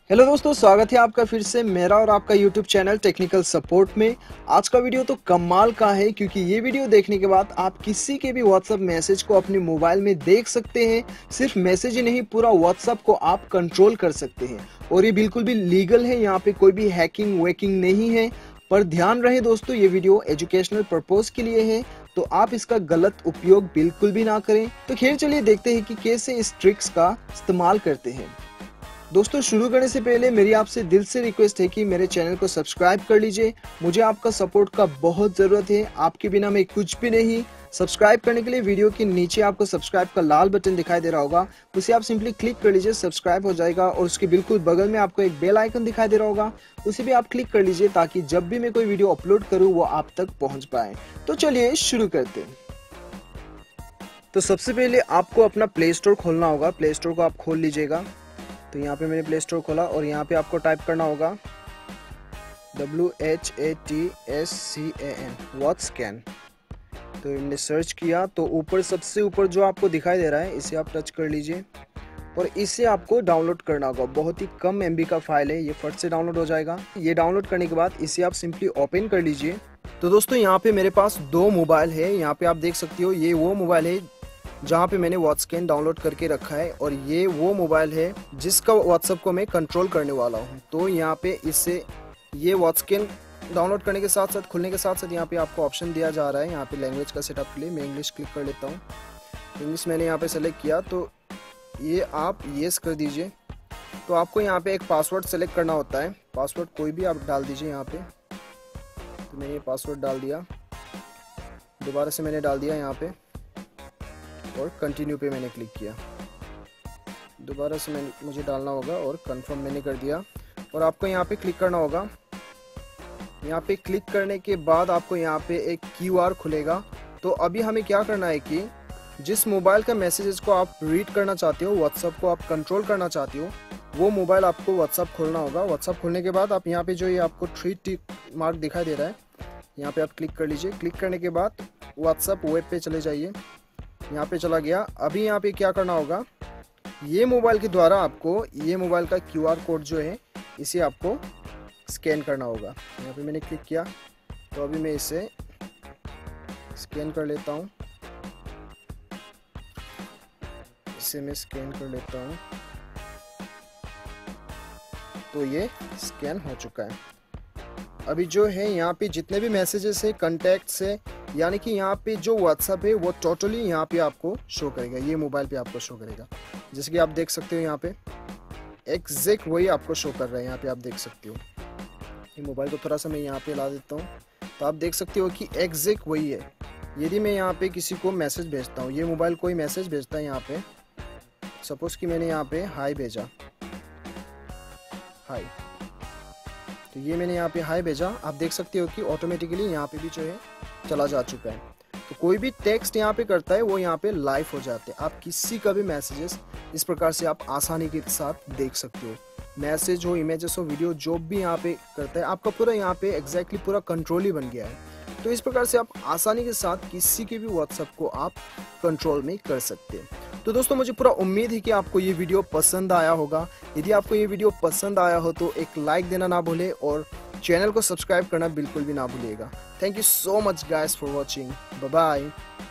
Hello दोस्तों, स्वागत है आपका फिर से मेरा और आपका यूट्यूब चैनल टेक्निकल सपोर्ट में। आज का वीडियो तो कमाल का है क्योंकि ये वीडियो देखने के बाद आप किसी के भी व्हाट्सएप मैसेज को अपने मोबाइल में देख सकते हैं। सिर्फ मैसेज ही नहीं, पूरा व्हाट्सएप को आप कंट्रोल कर सकते हैं और ये बिल्कुल भी लीगल है। यहाँ पे कोई भी हैकिंग वेकिंग नहीं है। पर ध्यान रहे दोस्तों, ये वीडियो एजुकेशनल पर्पज के लिए है, तो आप इसका गलत उपयोग बिल्कुल भी ना करें। तो खैर चलिए देखते हैं कि कैसे इस ट्रिक्स का इस्तेमाल करते हैं। दोस्तों शुरू करने से पहले मेरी आपसे दिल से रिक्वेस्ट है कि मेरे चैनल को सब्सक्राइब कर लीजिए। मुझे आपका सपोर्ट का बहुत ज़रूरत है, आपके बिना मैं कुछ भी नहीं। सब्सक्राइब करने के लिए वीडियो के नीचे आपको सब्सक्राइब का लाल बटन दिखाई दे रहा होगा, उसे आप सिंपली क्लिक कर लीजिए, सब्सक्राइब हो जाएगा। और उसके बिल्कुल बगल में आपको एक बेल आइकन दिखाई दे रहा होगा, उसे भी आप क्लिक कर लीजिए ताकि जब भी मैं कोई वीडियो अपलोड करूँ वो आप तक पहुँच पाए। तो चलिए शुरू करते हैं। तो सबसे पहले आपको अपना प्ले स्टोर खोलना होगा। प्ले स्टोर को आप खोल लीजिएगा। तो यहाँ पे मैंने प्ले स्टोर खोला और यहाँ पे आपको टाइप करना होगा WHATSCAN WhatsCan। तो मैंने सर्च किया तो ऊपर सबसे ऊपर जो आपको दिखाई दे रहा है इसे आप टच कर लीजिए और इसे आपको डाउनलोड करना होगा। बहुत ही कम MB का फाइल है, ये फट से डाउनलोड हो जाएगा। ये डाउनलोड करने के बाद इसे आप सिंपली ओपन कर लीजिए। तो दोस्तों यहाँ पे मेरे पास दो मोबाइल है। यहाँ पे आप देख सकते हो, ये वो मोबाइल है जहाँ पे मैंने WhatsCan डाउनलोड करके रखा है और ये वो मोबाइल है जिसका WhatsApp को मैं कंट्रोल करने वाला हूँ। तो यहाँ पे इससे ये WhatsCan डाउनलोड करने के साथ साथ खुलने के साथ साथ यहाँ पे आपको ऑप्शन दिया जा रहा है। यहाँ पे लैंग्वेज का सेटअप के लिए मैं इंग्लिश क्लिक कर लेता हूँ। इंग्लिश मैंने यहाँ पे सेलेक्ट किया तो ये आप येस कर दीजिए। तो आपको यहाँ पे एक पासवर्ड सेलेक्ट करना होता है। पासवर्ड कोई भी आप डाल दीजिए यहाँ पे। तो मैंने ये पासवर्ड डाल दिया, दोबारा से मैंने डाल दिया यहाँ पे और कंटिन्यू पे मैंने क्लिक किया। दोबारा से मुझे डालना होगा और कंफर्म मैंने कर दिया और आपको यहाँ पे क्लिक करना होगा। यहाँ पे क्लिक करने के बाद आपको यहाँ पे एक QR खुलेगा। तो अभी हमें क्या करना है कि जिस मोबाइल का मैसेजेस को आप रीड करना चाहते हो, व्हाट्सएप को आप कंट्रोल करना चाहते हो, वो मोबाइल आपको व्हाट्सएप खोलना होगा। व्हाट्सएप खोलने के बाद आप यहाँ पे जो ये आपको 3 टिक मार्क दिखाई दे रहा है, यहाँ पे आप क्लिक कर लीजिए। क्लिक करने के बाद व्हाट्सएप वेब पे चले जाइए। यहाँ पे चला गया। अभी यहाँ पे क्या करना होगा, ये मोबाइल के द्वारा आपको ये मोबाइल का QR कोड जो है इसे आपको स्कैन करना होगा। यहाँ पे मैंने क्लिक किया तो अभी मैं इसे स्कैन कर लेता हूँ। इसे मैं स्कैन कर लेता हूँ। तो ये स्कैन हो चुका है। अभी जो है यहाँ पे जितने भी मैसेजेस है, कॉन्टैक्ट्स है, यानी कि यहाँ पे जो WhatsApp है वो टोटली यहाँ पे आपको शो करेगा, ये मोबाइल पे आपको शो करेगा। जैसे कि आप देख सकते हो यहाँ पे एग्जैक्ट वही आपको शो कर रहा है। यहाँ पे आप देख सकते हो, ये मोबाइल को थोड़ा सा मैं यहाँ पे ला देता हूँ तो आप देख सकते हो कि एग्जैक्ट वही है। यदि मैं यहाँ पे किसी को मैसेज भेजता हूँ, ये मोबाइल कोई मैसेज भेजता है यहाँ पे, सपोज कि मैंने यहाँ पे हाई भेजा, हाई, तो ये मैंने यहाँ पे हाई भेजा। आप देख सकते हो कि ऑटोमेटिकली यहाँ पे भी जो है चला जा चुका है। तो कोई भी टेक्स्ट यहाँ पे करता है वो यहाँ पे लाइव हो जाते हैं। आप किसी का भी मैसेजेस इस प्रकार से आप आसानी के साथ देख सकते हो। मैसेज हो, इमेजेस हो, वीडियो, जो भी यहाँ पे करता है आपका पूरा यहाँ पे एग्जैक्टली पूरा कंट्रोल ही बन गया है। तो इस प्रकार से आप आसानी के साथ किसी के भी WhatsApp को आप कंट्रोल में कर सकते हैं। तो दोस्तों मुझे पूरा उम्मीद है कि आपको ये वीडियो पसंद आया होगा। यदि आपको ये वीडियो पसंद आया हो तो एक लाइक देना ना भूले और चैनल को सब्सक्राइब करना बिल्कुल भी ना भूलिएगा। Thank you so much guys for watching. Bye bye.